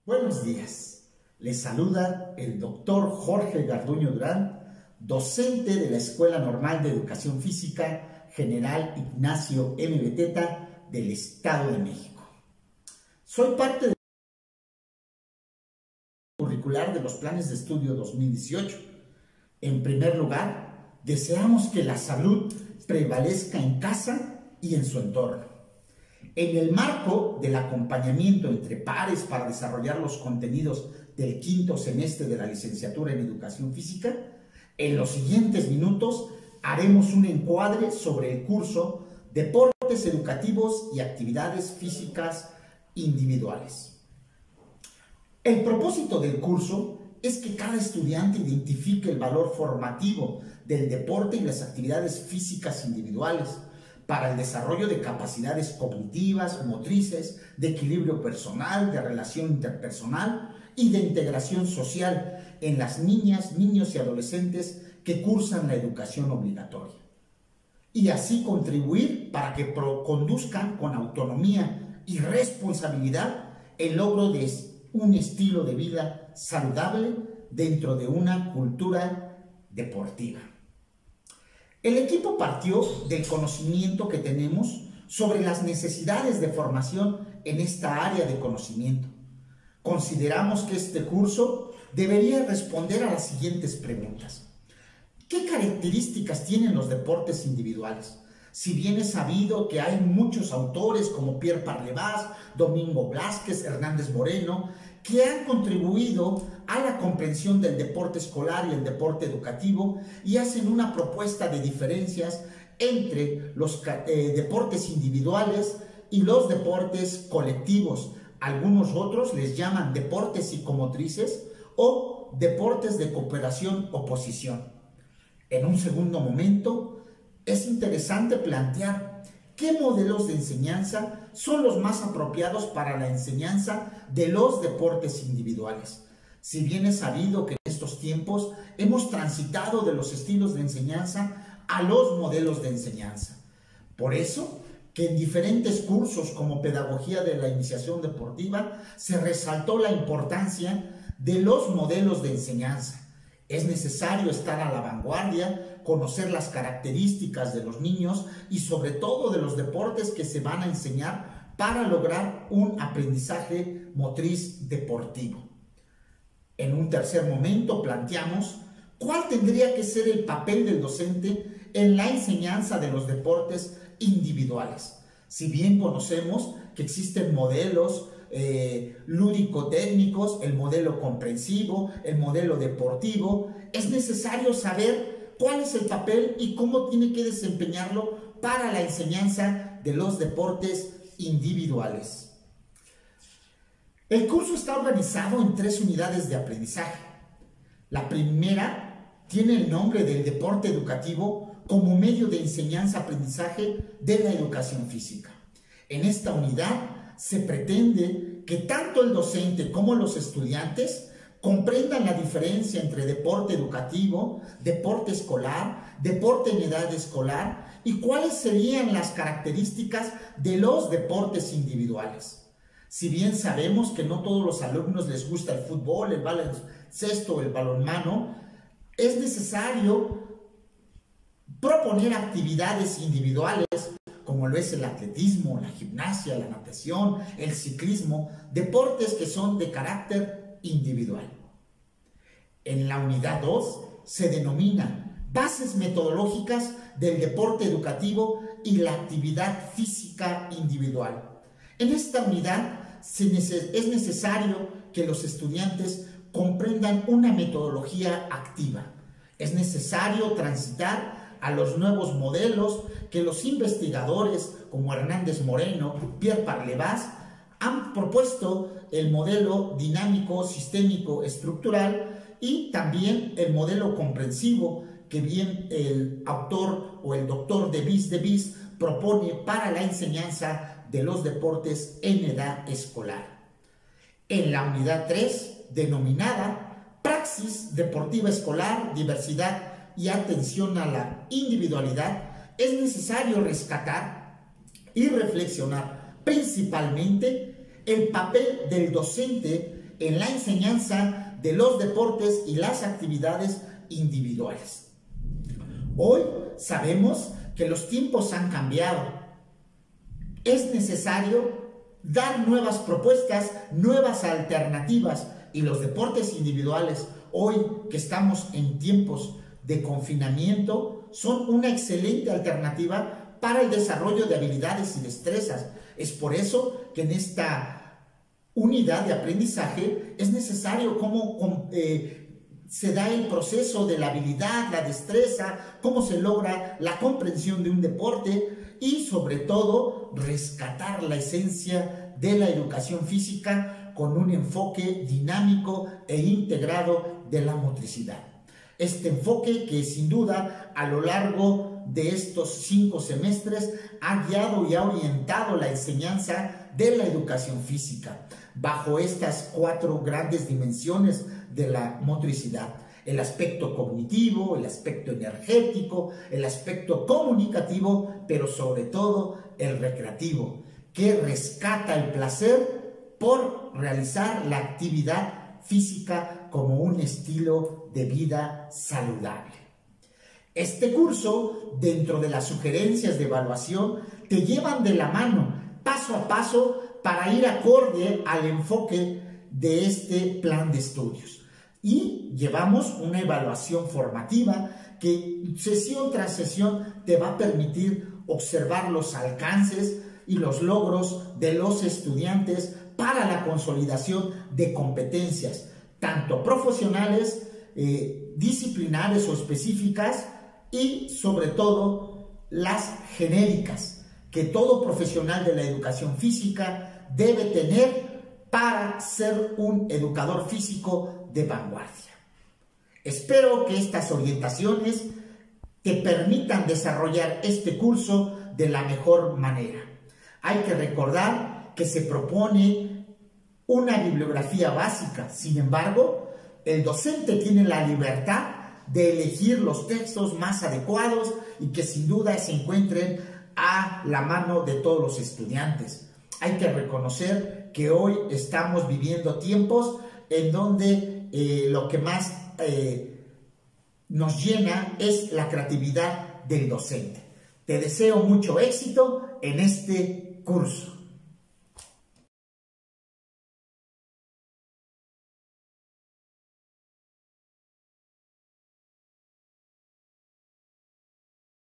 Buenos días, les saluda el doctor Jorge Garduño Durán, docente de la Escuela Normal de Educación Física General Ignacio M. Beteta del Estado de México. Soy parte del curricular de los planes de estudio 2018. En primer lugar, deseamos que la salud prevalezca en casa y en su entorno. En el marco del acompañamiento entre pares para desarrollar los contenidos del quinto semestre de la licenciatura en Educación Física, en los siguientes minutos haremos un encuadre sobre el curso Deportes Educativos y Actividades Físicas Individuales. El propósito del curso es que cada estudiante identifique el valor formativo del deporte y las actividades físicas individuales para el desarrollo de capacidades cognitivas, motrices, de equilibrio personal, de relación interpersonal y de integración social en las niñas, niños y adolescentes que cursan la educación obligatoria. Y así contribuir para que conduzcan con autonomía y responsabilidad el logro de un estilo de vida saludable dentro de una cultura deportiva. El equipo partió del conocimiento que tenemos sobre las necesidades de formación en esta área de conocimiento. Consideramos que este curso debería responder a las siguientes preguntas. ¿Qué características tienen los deportes individuales? Si bien es sabido que hay muchos autores como Pierre Parlevas, Domingo Blázquez, Hernández Moreno, que han contribuido a la comprensión del deporte escolar y el deporte educativo y hacen una propuesta de diferencias entre los deportes individuales y los deportes colectivos. Algunos otros les llaman deportes psicomotrices o deportes de cooperación-oposición. En un segundo momento, es interesante plantear qué modelos de enseñanza son los más apropiados para la enseñanza de los deportes individuales. Si bien es sabido que en estos tiempos hemos transitado de los estilos de enseñanza a los modelos de enseñanza. Por eso, que en diferentes cursos como Pedagogía de la Iniciación Deportiva se resaltó la importancia de los modelos de enseñanza. Es necesario estar a la vanguardia, conocer las características de los niños y sobre todo de los deportes que se van a enseñar para lograr un aprendizaje motriz deportivo. En un tercer momento planteamos cuál tendría que ser el papel del docente en la enseñanza de los deportes individuales. Si bien conocemos que existen modelos lúdico-técnicos, el modelo comprensivo, el modelo deportivo, es necesario saber cuál es el papel y cómo tiene que desempeñarlo para la enseñanza de los deportes individuales. El curso está organizado en 3 unidades de aprendizaje. La primera tiene el nombre del deporte educativo como medio de enseñanza-aprendizaje de la educación física. En esta unidad se pretende que tanto el docente como los estudiantes comprendan la diferencia entre deporte educativo, deporte escolar, deporte en edad escolar y cuáles serían las características de los deportes individuales. Si bien sabemos que no todos los alumnos les gusta el fútbol, el baloncesto o el balonmano, es necesario proponer actividades individuales como lo es el atletismo, la gimnasia, la natación, el ciclismo, deportes que son de carácter individual. En la unidad 2 se denomina Bases metodológicas del deporte educativo y la actividad física individual. En esta unidad es necesario que los estudiantes comprendan una metodología activa. Es necesario transitar a los nuevos modelos que los investigadores como Hernández Moreno, Pierre Parlevas han propuesto, el modelo dinámico, sistémico, estructural y también el modelo comprensivo que bien el autor o el doctor de Bis propone para la enseñanza de los deportes en edad escolar. En la unidad 3, denominada Praxis Deportiva Escolar, Diversidad y Atención a la Individualidad, es necesario rescatar y reflexionar principalmente el papel del docente en la enseñanza de los deportes y las actividades individuales. Hoy sabemos que los tiempos han cambiado. Es necesario dar nuevas propuestas, nuevas alternativas, y los deportes individuales, hoy que estamos en tiempos de confinamiento, son una excelente alternativa para el desarrollo de habilidades y destrezas. Es por eso que en esta unidad de aprendizaje es necesario cómo se da el proceso de la habilidad, la destreza, cómo se logra la comprensión de un deporte y sobre todo rescatar la esencia de la educación física con un enfoque dinámico e integrado de la motricidad. Este enfoque que sin duda a lo largo de estos 5 semestres ha guiado y ha orientado la enseñanza de la educación física bajo estas 4 grandes dimensiones de la motricidad: el aspecto cognitivo, el aspecto energético, el aspecto comunicativo, pero sobre todo el recreativo, que rescata el placer por realizar la actividad física como un estilo de vida saludable. Este curso, dentro de las sugerencias de evaluación, te llevan de la mano, paso a paso, para ir acorde al enfoque de este plan de estudios. Y llevamos una evaluación formativa que sesión tras sesión te va a permitir observar los alcances y los logros de los estudiantes para la consolidación de competencias, tanto profesionales, disciplinares o específicas, y sobre todo las genéricas, que todo profesional de la educación física debe tener para ser un educador físico de vanguardia. Espero que estas orientaciones te permitan desarrollar este curso de la mejor manera. Hay que recordar que se propone una bibliografía básica. Sin embargo, el docente tiene la libertad de elegir los textos más adecuados y que sin duda se encuentren a la mano de todos los estudiantes. Hay que reconocer que hoy estamos viviendo tiempos en donde lo que más nos llena es la creatividad del docente. Te deseo mucho éxito en este curso.